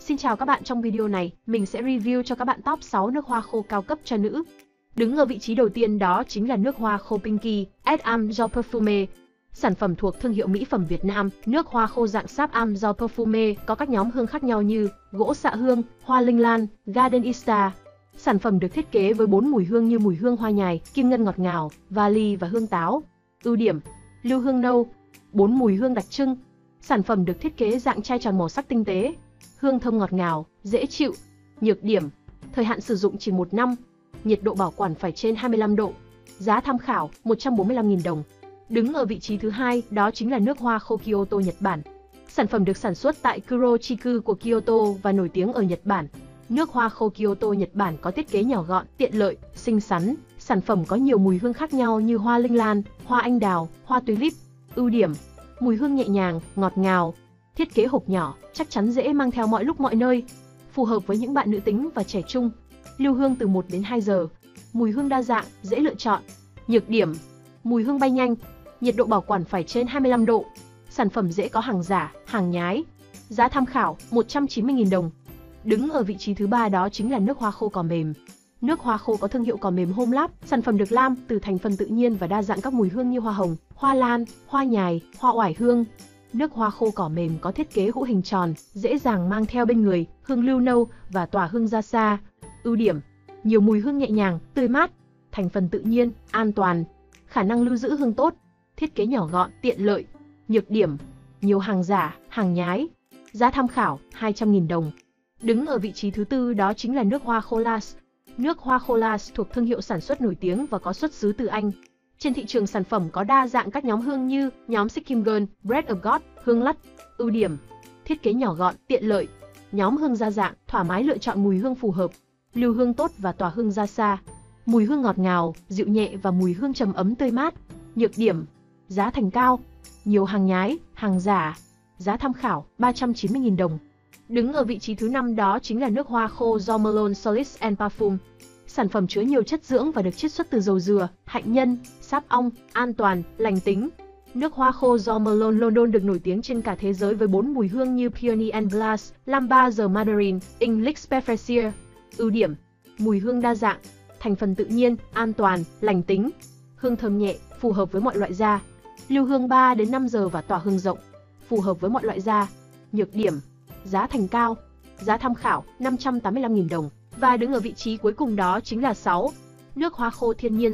Xin chào các bạn, trong video này, mình sẽ review cho các bạn top 6 nước hoa khô cao cấp cho nữ. Đứng ở vị trí đầu tiên đó chính là nước hoa khô Pinky Eau d'Or Parfumé. Sản phẩm thuộc thương hiệu mỹ phẩm Việt Nam, nước hoa khô dạng sáp Eau d'Or Parfumé có các nhóm hương khác nhau như gỗ xạ hương, hoa linh lan, gardenista. Sản phẩm được thiết kế với 4 mùi hương như mùi hương hoa nhài, kim ngân ngọt ngào, vali và hương táo. Ưu điểm: lưu hương nâu, 4 mùi hương đặc trưng. Sản phẩm được thiết kế dạng chai tròn màu sắc tinh tế. Hương thơm ngọt ngào, dễ chịu. Nhược điểm: thời hạn sử dụng chỉ 1 năm. Nhiệt độ bảo quản phải trên 25 độ. Giá tham khảo 145.000 đồng. Đứng ở vị trí thứ hai đó chính là nước hoa khô Kyoto Nhật Bản. Sản phẩm được sản xuất tại Kurochiku của Kyoto và nổi tiếng ở Nhật Bản. Nước hoa khô Kyoto Nhật Bản có thiết kế nhỏ gọn, tiện lợi, xinh xắn. Sản phẩm có nhiều mùi hương khác nhau như hoa linh lan, hoa anh đào, hoa tulip. Ưu điểm: mùi hương nhẹ nhàng, ngọt ngào. Thiết kế hộp nhỏ, chắc chắn dễ mang theo mọi lúc mọi nơi. Phù hợp với những bạn nữ tính và trẻ trung. Lưu hương từ 1 đến 2 giờ. Mùi hương đa dạng, dễ lựa chọn. Nhược điểm: mùi hương bay nhanh. Nhiệt độ bảo quản phải trên 25 độ. Sản phẩm dễ có hàng giả, hàng nhái. Giá tham khảo 190.000 đồng. Đứng ở vị trí thứ ba đó chính là nước hoa khô cỏ mềm. Nước hoa khô có thương hiệu cỏ mềm Home Lab. Sản phẩm được làm từ thành phần tự nhiên và đa dạng các mùi hương như hoa hồng, hoa lan, hoa nhài, hoa oải hương. Nước hoa khô cỏ mềm có thiết kế hũ hình tròn, dễ dàng mang theo bên người, hương lưu nâu và tỏa hương ra xa. Ưu điểm: nhiều mùi hương nhẹ nhàng, tươi mát. Thành phần tự nhiên, an toàn. Khả năng lưu giữ hương tốt. Thiết kế nhỏ gọn, tiện lợi. Nhược điểm: nhiều hàng giả, hàng nhái. Giá tham khảo 200.000 đồng. Đứng ở vị trí thứ tư đó chính là nước hoa khô Las. Nước hoa khô Las thuộc thương hiệu sản xuất nổi tiếng và có xuất xứ từ Anh. Trên thị trường sản phẩm có đa dạng các nhóm hương như nhóm Sikkim Girl, Breath of God, hương lắt. Ưu điểm: thiết kế nhỏ gọn, tiện lợi. Nhóm hương đa dạng, thoải mái lựa chọn mùi hương phù hợp. Lưu hương tốt và tỏa hương ra xa. Mùi hương ngọt ngào, dịu nhẹ và mùi hương trầm ấm tươi mát. Nhược điểm: giá thành cao. Nhiều hàng nhái, hàng giả. Giá tham khảo 390.000 đồng. Đứng ở vị trí thứ 5 đó chính là nước hoa khô Jo Malone Solids and Parfum. Sản phẩm chứa nhiều chất dưỡng và được chiết xuất từ dầu dừa, hạnh nhân, sáp ong, an toàn, lành tính. Nước hoa khô Jo Malone London được nổi tiếng trên cả thế giới với 4 mùi hương như Peony and Glass, Lambazer Mandarin, English Peppersia. Ưu điểm: mùi hương đa dạng, thành phần tự nhiên, an toàn, lành tính. Hương thơm nhẹ, phù hợp với mọi loại da. Lưu hương 3 đến 5 giờ và tỏa hương rộng. Phù hợp với mọi loại da. Nhược điểm: giá thành cao. Giá tham khảo 585.000 đồng. Và đứng ở vị trí cuối cùng đó chính là 6. Nước hoa khô thiên nhiên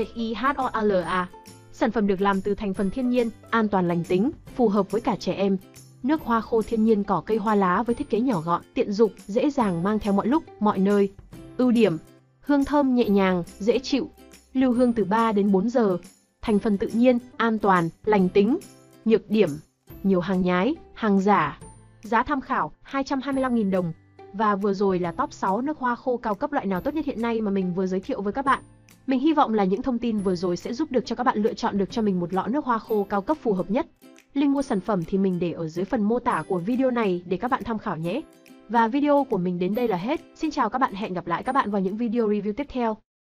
COCIHOLA. Sản phẩm được làm từ thành phần thiên nhiên, an toàn lành tính, phù hợp với cả trẻ em. Nước hoa khô thiên nhiên cỏ cây hoa lá với thiết kế nhỏ gọn, tiện dụng, dễ dàng mang theo mọi lúc, mọi nơi. Ưu điểm: hương thơm nhẹ nhàng, dễ chịu. Lưu hương từ 3 đến 4 giờ. Thành phần tự nhiên, an toàn, lành tính. Nhược điểm: nhiều hàng nhái, hàng giả. Giá tham khảo 225.000 đồng. Và vừa rồi là top 6 nước hoa khô cao cấp loại nào tốt nhất hiện nay mà mình vừa giới thiệu với các bạn. Mình hy vọng là những thông tin vừa rồi sẽ giúp được cho các bạn lựa chọn được cho mình một lọ nước hoa khô cao cấp phù hợp nhất. Link mua sản phẩm thì mình để ở dưới phần mô tả của video này để các bạn tham khảo nhé. Và video của mình đến đây là hết. Xin chào các bạn, hẹn gặp lại các bạn vào những video review tiếp theo.